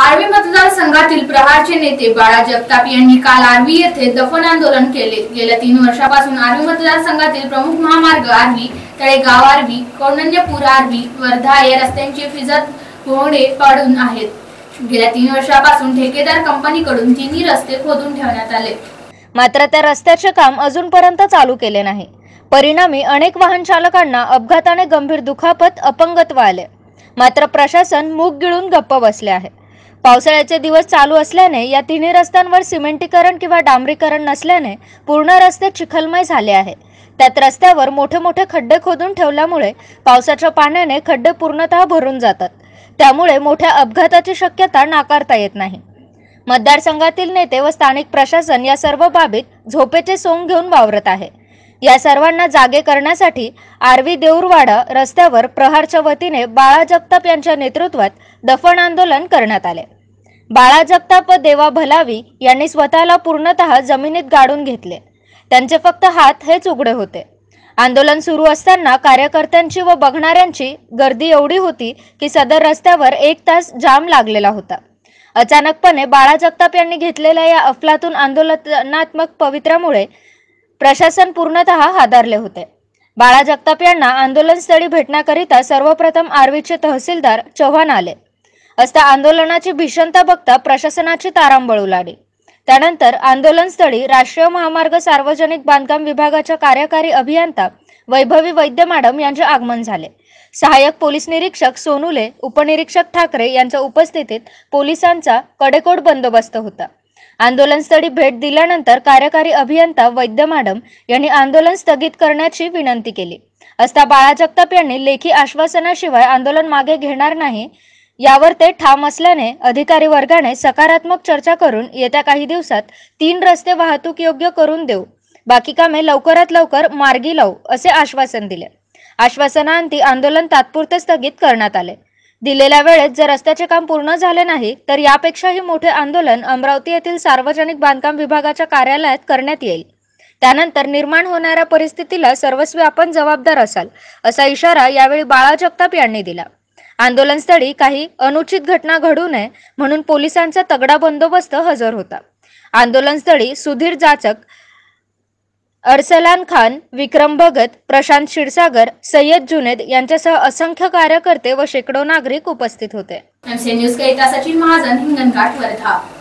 आर्वी मतदारसंघातील प्रहारचे नेते बाळा जगताप यांनी काल आर्वी येथे दफन आंदोलन केले। गेल्या 3 वर्षांपासून आर्वी मतदारसंघातील प्रमुख महामार्ग आर्वी तळेगाव आर्वी कौंडण्यपूर आर्वी वर्धा या रस्त्यांचे फिजत भोंगडे पडून आहेत। गेल्या 3 वर्षांपासून ठेकेदार कंपनीकडून तिन्ही रस्ते खोदून ठेवण्यात आले, मात्र त्या रस्त्याचे काम अजूनपर्यंत चालू केले नाही। परिणामी अनेक वाहन चालकांना अपघाताने गंभीर दुखापत अपंगत्व आले। मात्र प्रशासन मूग गिळून गप्प बसले आहे। पावसाळ्याचे दिवस चालू असल्याने या तिन्ही रस्त्यांवर सिमेंटीकरण किंवा डांबरीकरण नसल्याने पूर्ण रस्ते चिखलमय झाले आहे। त्यात रस्त्यावर मोठे मोठे खड्डे खोदून ठेवल्यामुळे पावसाच्या पाण्याने खड्डे पूर्णतः भरून जातात। त्यामुळे मोठ्या अपघाताची शक्यता नाकारता येत नाही। मतदारसंघातील नेते व स्थानिक प्रशासन या सर्व बाबीत झोपेचे सोंग घेऊन वावरत आहे। या सर्वांना जागे करण्यासाठी आर्वी देऊरवाडा रस्त्यावर प्रहारच्या वतीने बाळा जगताप यांच्या नेतृत्वात दफन आंदोलन करण्यात आले। बाळा जगताप व देवा भलावी यांनी स्वतःला पूर्णतः जमिनीत गाडून घेतले। त्यांचे फक्त हात हेच उघडे होते। आंदोलन सुरू असताना कार्यकर्त्यांची व बघणाऱ्यांची गर्दी एवढी होती की सदर रस्त्यावर 1 तास जाम लागलेला होता। अचानकपणे बाळा जगताप यांनी घेतलेल्या या अफलातून आंदोलनात्मक पवित्र्यामुळे प्रशासन पूर्णतः हादरले होते। बाळा जगताप यांना आंदोलनस्थळी भेटण्याकरिता सर्वप्रथम आर्वीचे तहसीलदार चव्हाण आले असता आंदोलनाची भीषणता बघता प्रशासनाची तारांबळ उडाली। त्यानंतर आंदोलनस्थळी राष्ट्रीय महामार्ग सार्वजनिक बांधकाम विभागाच्या कार्यकारी अभियंता वैभवी वैद्य मॅडम यांचे आगमन झाले। सहाय्यक पोलीस निरीक्षक सोनुले, उपनिरीक्षक ठाकरे यांच्या उपस्थितीत पोलिसांचा कडेकोट बंदोबस्त होता। आंदोलनस्थळी भेट दिल्यानंतर कार्यकारी अभियंता वैद्य मॅडम यांनी आंदोलन स्थगित करण्याची विनंती केली असता बाळा जगताप यांनी लेखी आश्वासनाशिवाय आंदोलन मागे घेणार नाही यावर ते ठाम असल्याने अधिकारी वर्गाने सकारात्मक चर्चा करून येत्या काही दिवसात 3 रस्ते वाहतूक योग्य करून देऊ, बाकी कामे लवकरात लवकर मार्गी लावू असे आश्वासन दिले। आश्वासनाअंती आंदोलन तात्पुरते स्थगित करण्यात आले। दिलेल्या वेळेत जर रस्त्याचे काम पूर्ण झाले नाही तर यापेक्षाही मोठे आंदोलन अमरावती येथील सार्वजनिक बांधकाम विभागाच्या कार्यालयात करण्यात येईल। त्यानंतर निर्माण होणाऱ्या परिस्थितीला सर्वस्वी आपण जबाबदार असाल असा इशारा यावेळी बाळा जगताप यांनी दिला। आंदोलनस्थळी काही अनुचित घटना घडू नये म्हणून पोलिसांचा तगडा बंदोबस्त हजर होता। आंदोलनस्थळी सुधीर जाचक, अरसलान खान, विक्रम भगत, प्रशांत क्षीरसागर, सय्यद जुनेद यांच्यासह असंख्य कार्यकर्ते व शेकडो नागरिक उपस्थित होते। एमसी न्यूज करिता सचिन महाजन, हिंगणघाट, वर्धा।